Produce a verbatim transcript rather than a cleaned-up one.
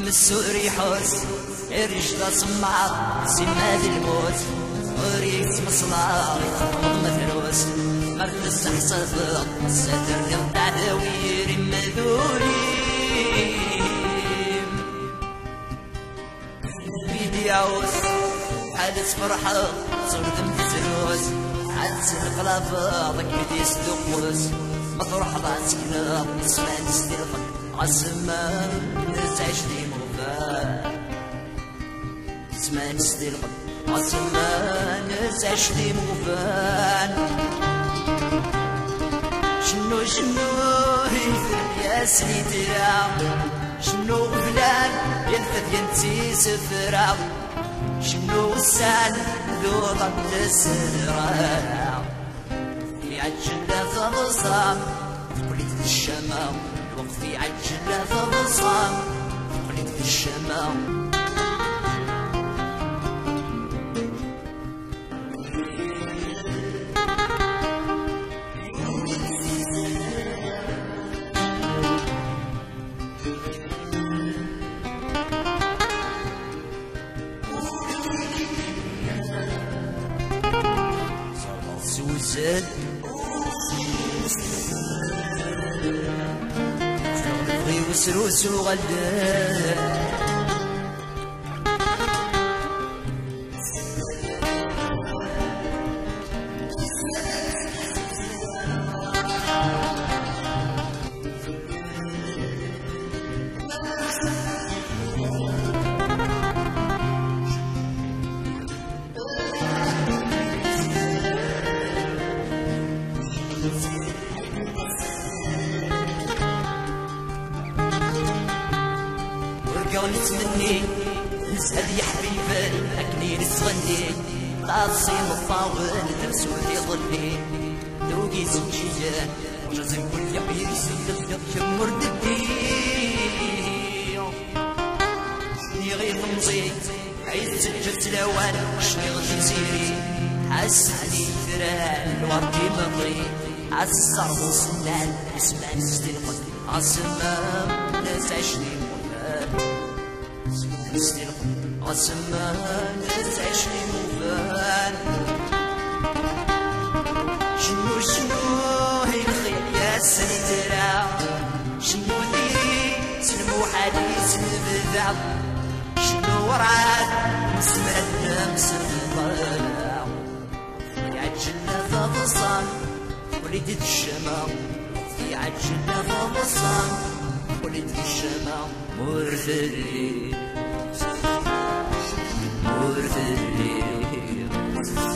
مسور يحوس رجل صمع سماد الموت وريت مصنع يخرج متروس مرت السحصف الساتر يقطع ذوير مذولي بيدي عوس حالة فرحة صور ذم تزروس عدس القلافة ضك بدي سدوقوس مطروح راسك ناب نسمع نستلقى عالسما نزعج لي مغفى نسمع نستلقى عالسما نزعج لي مغفى شنو شنو يا سيدي شنو فلان ينفذ ينتي سفرة شنو السان ذو ضد السرعة في عجلة فبصام في قلة الشمام الوقت في عجلة فبصام في قلة الشمام سوسن شلون وسروس وغلد ورقا نتمني نسأل يا حبيبي أكني نتغني طاسي مطاول ترسو في ظلي ذوقي زوجية وجزم كل عبير سيدك يمر ددي شني غير مزيد عيد سجلت لوان شني غدي سيري حسني فران الوردي مطري عالصرب وسنان اسمع نستلقى عالسمام نزعجني نستلقى عالسمام نزعجني مفان شنو شنو هي الخير يا سيدرا شنو ديري سلمو حديث البدع شنو ورعاد مسمعنا مسمطر يعجلنا فبصان وليدة الشمام في عجلنا فبصان وليدة الشمام مرثلي مرثلي